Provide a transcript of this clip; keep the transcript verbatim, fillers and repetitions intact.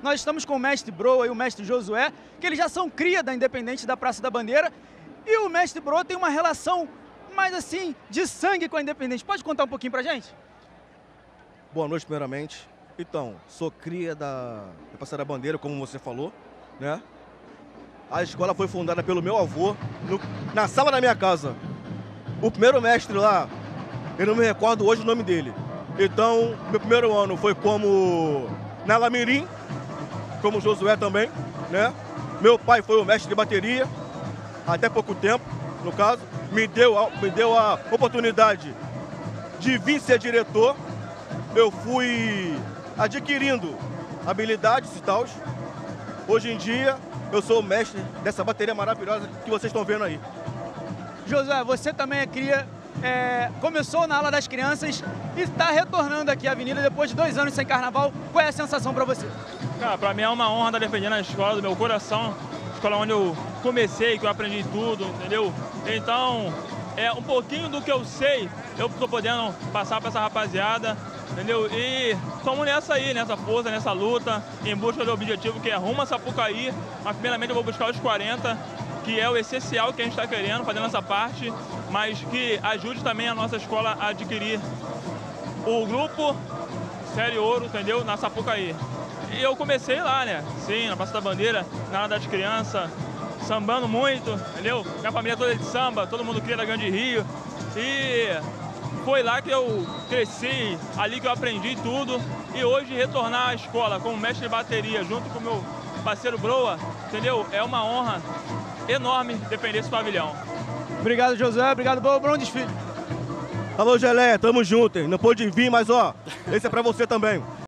Nós estamos com o mestre Broa e o mestre Josué, que eles já são cria da Independente da Praça da Bandeira. E o mestre Broa tem uma relação mais assim, de sangue com a Independente. Pode contar um pouquinho pra gente? Boa noite, primeiramente. Então, sou cria da, da Praça da Bandeira, como você falou, né? A escola foi fundada pelo meu avô, no, na sala da minha casa. O primeiro mestre lá, eu não me recordo hoje o nome dele. Então, meu primeiro ano foi como Nalamirim, como Josué também, né? Meu pai foi o mestre de bateria, até pouco tempo, no caso. Me deu, a, me deu a oportunidade de vir ser diretor. Eu fui adquirindo habilidades e tal. Hoje em dia, eu sou o mestre dessa bateria maravilhosa que vocês estão vendo aí. Josué, você também é cria, é, começou na ala das crianças e está retornando aqui à Avenida depois de dois anos sem carnaval. Qual é a sensação para você? Cara, para mim é uma honra estar defendendo a escola do meu coração, escola onde eu comecei, que eu aprendi tudo, entendeu? Então, é um pouquinho do que eu sei, eu estou podendo passar para essa rapaziada, entendeu? E estamos nessa aí, nessa força, nessa luta, em busca do objetivo que é rumo a Sapucaí, mas primeiramente eu vou buscar os quarenta, que é o essencial que a gente está querendo, fazendo essa parte, mas que ajude também a nossa escola a adquirir o grupo Série Ouro, entendeu? Na Sapucaí. E eu comecei lá, né? Sim, na Praça da Bandeira, na área das crianças, sambando muito, entendeu? Minha família toda é de samba, todo mundo cria da Grande Rio. E foi lá que eu cresci, ali que eu aprendi tudo. E hoje retornar à escola como mestre de bateria, junto com o meu parceiro Broa, entendeu? É uma honra enorme defender esse pavilhão. Obrigado, Josué. Obrigado, Broa. Bom desfile. Alô, Gelé, tamo junto, hein? Não pôde vir, mas ó, esse é pra você também.